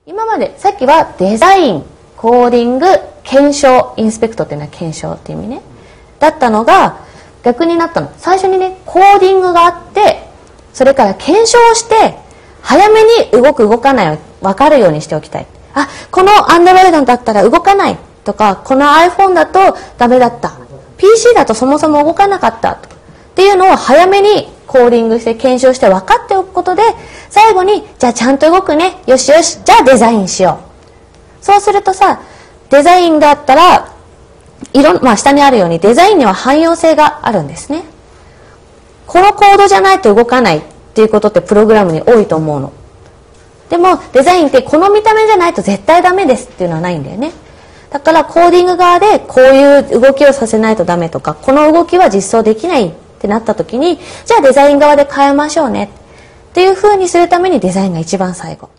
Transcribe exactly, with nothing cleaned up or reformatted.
今までさっきはデザイン、コーディング、検証、インスペクトっていうのは検証っていう意味ねだったのが逆になったの。最初にねコーディングがあって、それから検証をして早めに動く動かないを分かるようにしておきたい。あ、この Android だったら動かないとか、この iPhone だとダメだった、 ピーシー だとそもそも動かなかったとかっていうのを早めにコーディングして検証して分かっておくことで、最後にじゃあちゃんと動くね、よしよし、じゃあデザインしよう。そうするとさ、デザインだったらいろん、まあ、下にあるようにデザインには汎用性があるんですね。このコードじゃないと動かないっていうことってプログラムに多いと思うの。でもデザインってこの見た目じゃないと絶対ダメですっていうのはないんだよね。だからコーディング側でこういう動きをさせないとダメとか、この動きは実装できないってなった時に、じゃあデザイン側で変えましょうねっていう風にするためにデザインが一番最後。